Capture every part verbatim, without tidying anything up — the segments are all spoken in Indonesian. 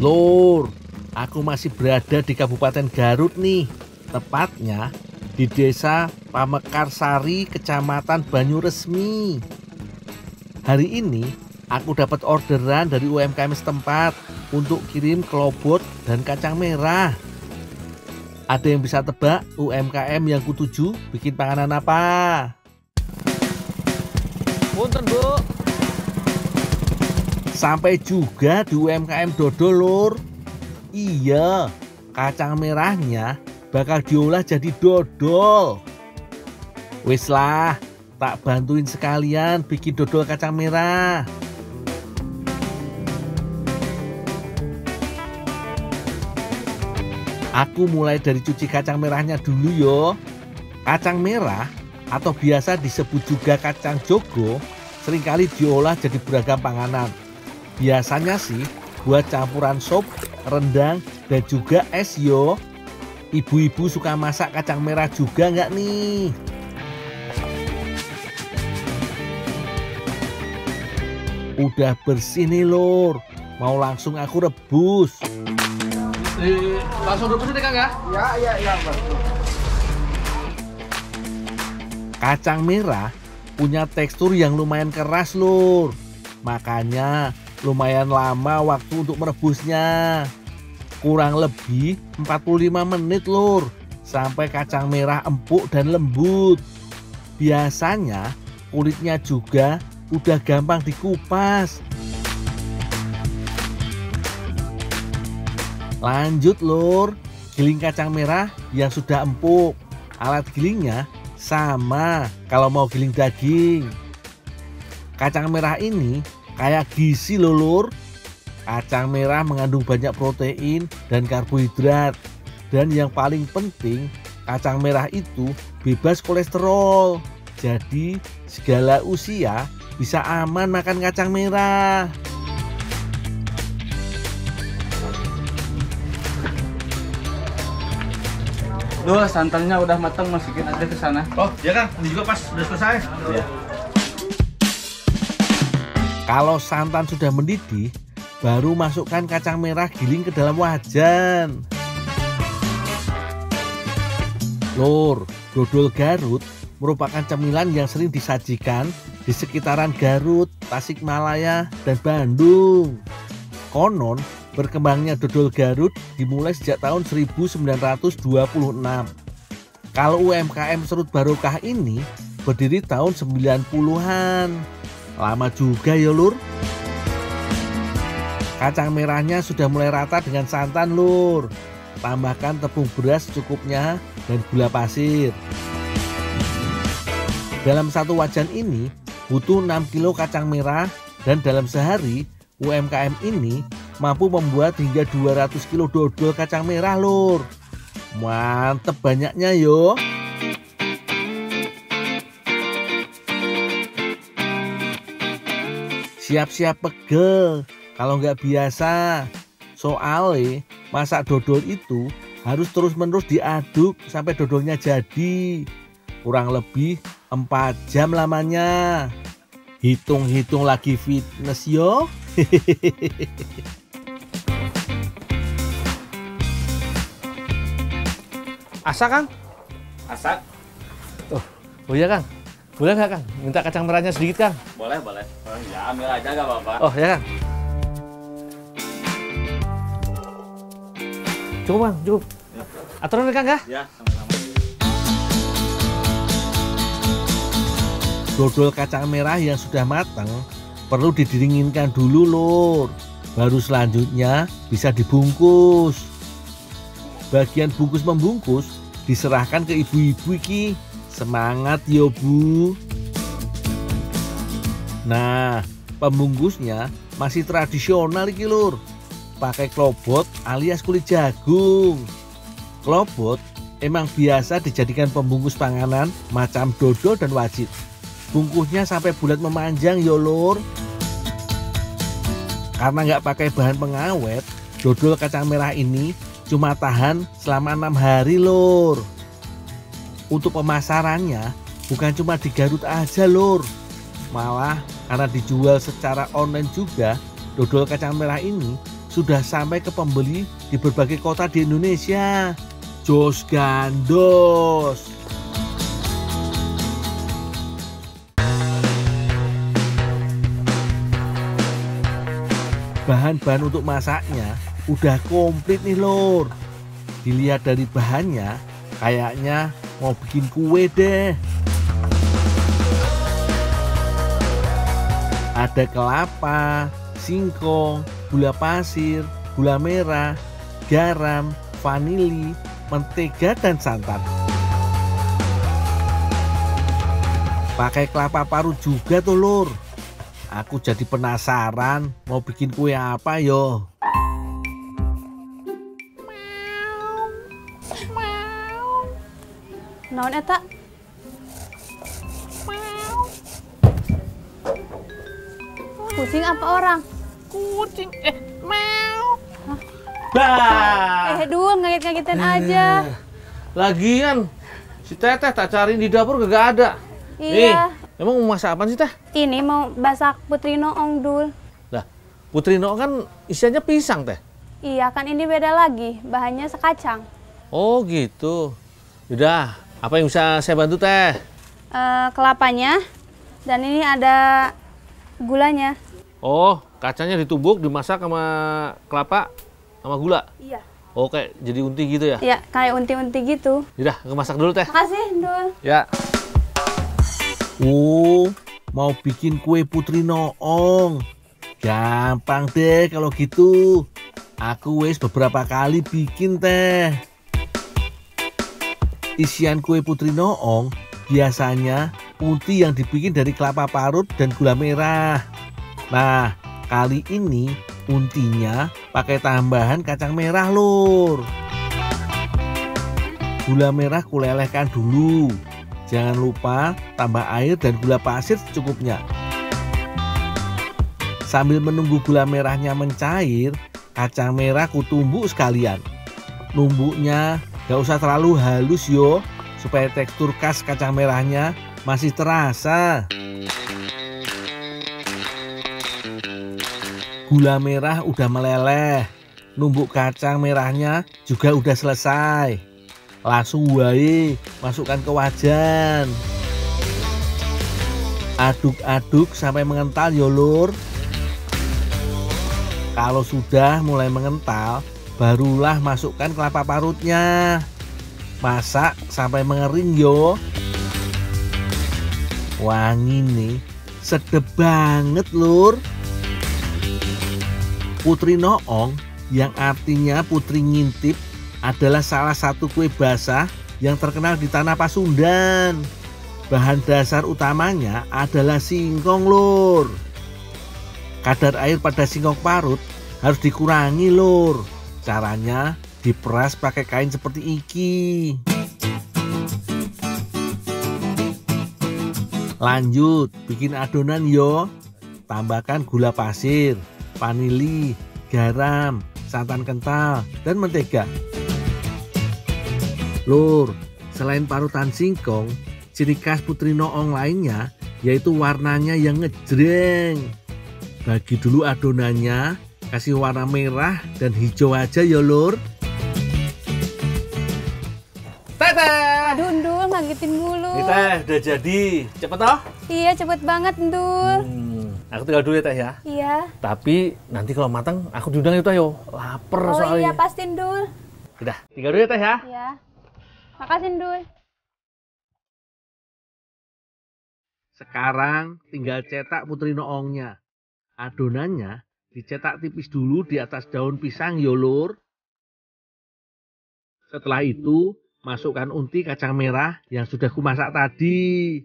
Lur, aku masih berada di Kabupaten Garut nih. Tepatnya di Desa Pamekarsari, Kecamatan Banyuresmi. Hari ini aku dapat orderan dari U M K M setempat untuk kirim kelobot dan kacang merah. Ada yang bisa tebak U M K M yang kutuju bikin panganan apa? Punten, Bu. Sampai juga di U M K M dodol, Lur. Iya, kacang merahnya bakal diolah jadi dodol. Wis lah, tak bantuin sekalian bikin dodol kacang merah. Aku mulai dari cuci kacang merahnya dulu yo. Kacang merah atau biasa disebut juga kacang jogo seringkali diolah jadi beragam panganan. Biasanya sih buat campuran sop, rendang, dan juga es yo. Ibu-ibu suka masak kacang merah juga nggak nih? Udah bersih nih, Lur. Mau langsung aku rebus. Eh, langsung rebus deh, Kang ya? Ya, ya, ya, Mas. Kacang merah punya tekstur yang lumayan keras, Lur. Makanya lumayan lama waktu untuk merebusnya. Kurang lebih empat puluh lima menit, Lur, sampai kacang merah empuk dan lembut. Biasanya kulitnya juga udah gampang dikupas. Lanjut, Lur, giling kacang merah yang sudah empuk. Alat gilingnya sama kalau mau giling daging. Kacang merah ini kayak gizi loh, Lur. Kacang merah mengandung banyak protein dan karbohidrat. Dan yang paling penting, kacang merah itu bebas kolesterol. Jadi segala usia bisa aman makan kacang merah. Duh, santannya udah matang, masukin aja ke sana. Oh, ya Kang, ini juga pas udah selesai. Iya. Kalau santan sudah mendidih, baru masukkan kacang merah giling ke dalam wajan. Lur, dodol Garut merupakan cemilan yang sering disajikan di sekitaran Garut, Tasikmalaya, dan Bandung. Konon, berkembangnya dodol Garut dimulai sejak tahun seribu sembilan ratus dua puluh enam. Kalau U M K M Serut Barokah ini berdiri tahun sembilan puluhan. Lama juga ya, Lur. Kacang merahnya sudah mulai rata dengan santan, Lur. Tambahkan tepung beras secukupnya dan gula pasir. Dalam satu wajan ini butuh enam kilo kacang merah dan dalam sehari U M K M ini mampu membuat hingga dua ratus kilo dodol kacang merah, Lur. Mantep banyaknya yo. Siap-siap pegel kalau nggak biasa. Soalnya masak dodol itu harus terus-menerus diaduk sampai dodolnya jadi. Kurang lebih empat jam lamanya. Hitung-hitung lagi fitness yo. Asa, Kang? Masak? Oh, oh iya, Kang. Boleh nggak, Kang? Minta kacang merahnya sedikit, Kang? Boleh, boleh. Oh, ya, ambil aja nggak apa-apa. Oh, ya, Kang. Cukup, Kang, cukup. Ya. Aturan, Kang, ya? Ya, sama-sama. Dodol kacang merah yang sudah matang perlu didinginkan dulu, Lur. Baru selanjutnya bisa dibungkus. Bagian bungkus membungkus diserahkan ke ibu-ibu iki. Semangat yo, Bu. Nah, pembungkusnya masih tradisional iki, Lur. Pakai klobot alias kulit jagung. Klobot emang biasa dijadikan pembungkus panganan macam dodol dan wajit. Bungkusnya sampai bulat memanjang yo, Lur. Karena nggak pakai bahan pengawet, dodol kacang merah ini cuma tahan selama enam hari, Lur. Untuk pemasarannya bukan cuma di Garut aja, Lur. Malah karena dijual secara online juga, dodol kacang merah ini sudah sampai ke pembeli di berbagai kota di Indonesia. Jos gandos. Bahan-bahan untuk masaknya udah komplit nih lur. Dilihat dari bahannya, kayaknya mau bikin kue deh. Ada kelapa, singkong, gula pasir, gula merah, garam, vanili, mentega, dan santan. Pakai kelapa parut juga tuh lur. Aku jadi penasaran mau bikin kue apa yo. Naon eta? Kucing apa orang? Kucing, eh, meow. Bah. Eh, Dul, ngaget-ngagetin aja. Lagian, si Teteh tak cariin di dapur gak ada. Iya. Nih, emang mau masak apa sih Teh? Ini mau masak putri noong, Dul. Lah, putri noong kan isiannya pisang Teh. Iya, kan ini beda lagi. Bahannya sekacang. Oh gitu. Udah, apa yang bisa saya bantu Teh? Eh, kelapanya. Dan ini ada gulanya. Oh, kacanya ditumbuk, dimasak sama kelapa, sama gula? Iya. Oh, kayak jadi unti gitu ya? Iya, kayak unti-unti gitu. Udah, masak dulu Teh. Makasih, Dul. Ya. Oh, mau bikin kue putri noong. Gampang deh kalau gitu. Aku wes beberapa kali bikin teh. Isian kue putri noong biasanya unti yang dibikin dari kelapa parut dan gula merah. Nah, kali ini untinya pakai tambahan kacang merah lur. Gula merah kulelehkan dulu. Jangan lupa tambah air dan gula pasir secukupnya. Sambil menunggu gula merahnya mencair, kacang merah kutumbuk sekalian. Numbuknya gak usah terlalu halus yo, supaya tekstur khas kacang merahnya masih terasa. Gula merah udah meleleh, numbuk kacang merahnya juga udah selesai. Langsung wae masukkan ke wajan. Aduk-aduk sampai mengental yo lur. Kalau sudah mulai mengental, barulah masukkan kelapa parutnya. Masak sampai mengering yo. Wangi nih, sedep banget lur. Putri noong yang artinya putri ngintip adalah salah satu kue basah yang terkenal di tanah Pasundan. Bahan dasar utamanya adalah singkong lur. Kadar air pada singkong parut harus dikurangi lur. Caranya diperas pakai kain seperti iki. Lanjut bikin adonan yo. Tambahkan gula pasir, vanili, garam, santan kental, dan mentega. Lur, selain parutan singkong, ciri khas putri noong lainnya yaitu warnanya yang ngejreng. Bagi dulu adonannya, kasih warna merah dan hijau aja ya lur. Teteh! Aduh, Dul, ngagetin mulu. Ini Teh udah jadi, cepet toh? Iya, cepet banget, Dul. Hmm, aku tinggal dulu ya Teh ya. Iya. Tapi nanti kalau matang aku diundang itu ayo, lapar Oh soalnya. iya, pastiin, Dul. Udah, tinggal dulu ya Teh ya. Iya. Makasih, Dul. Sekarang tinggal cetak putri noongnya. Adonannya dicetak tipis dulu di atas daun pisang yo lur. Setelah itu masukkan unti kacang merah yang sudah kumasak tadi.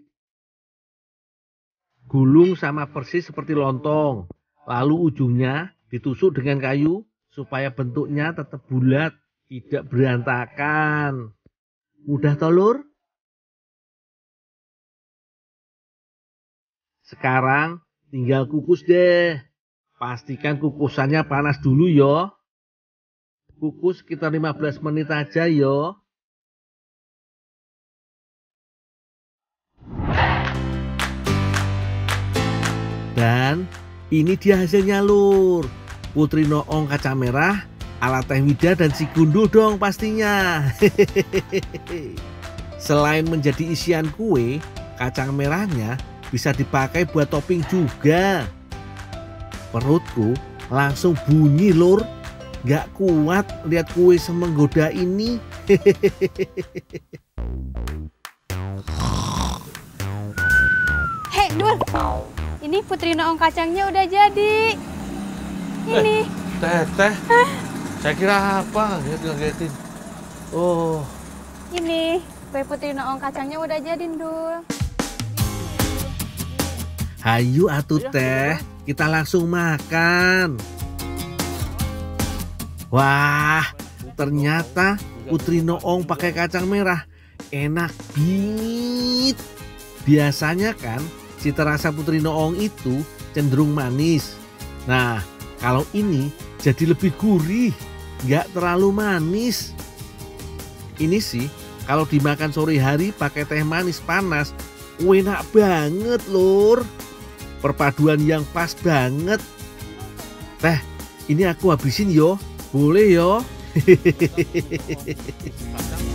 Gulung sama persis seperti lontong. Lalu ujungnya ditusuk dengan kayu supaya bentuknya tetap bulat, tidak berantakan. Mudah toh lur? Sekarang tinggal kukus deh. Pastikan kukusannya panas dulu yo. Kukus sekitar lima belas menit aja yo. Dan ini dia hasilnya lur. Putri Noong kacang merah, ala Teh Wida dan si Gundul dong pastinya. Selain menjadi isian kue, kacang merahnya bisa dipakai buat topping juga. Perutku langsung bunyi lur, gak kuat lihat kue semenggoda ini. Hei, Dul. Ini Putri Noong kacangnya udah jadi. Ini. Teh, teh. Saya kira apa? Dia ngagetin. Oh. Ini. Kue Putri Noong kacangnya udah jadi, Dul. Hayu atuh teh, kita langsung makan. Wah, ternyata Putri Noong pakai kacang merah enak bingit. Biasanya kan cita rasa Putri Noong itu cenderung manis. Nah, kalau ini jadi lebih gurih, nggak terlalu manis. Ini sih kalau dimakan sore hari pakai teh manis panas, enak banget lur. Perpaduan yang pas banget. Teh, ini aku habisin yo. Boleh yo.